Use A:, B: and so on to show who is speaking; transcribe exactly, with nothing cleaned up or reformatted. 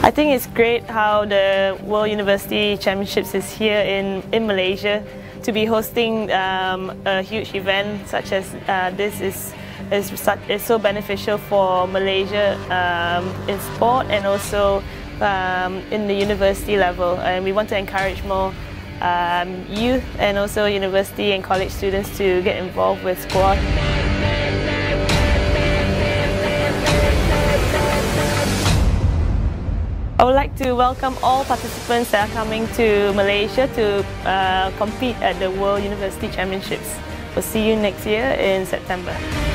A: I think it's great how the World University Championships is here in, in Malaysia. To be hosting um, a huge event such as uh, this is, is, is so beneficial for Malaysia um, in sport and also um, in the university level. And we want to encourage more um, youth and also university and college students to get involved with squash. I would like to welcome all participants that are coming to Malaysia to uh, compete at the World University Championships. We'll see you next year in September.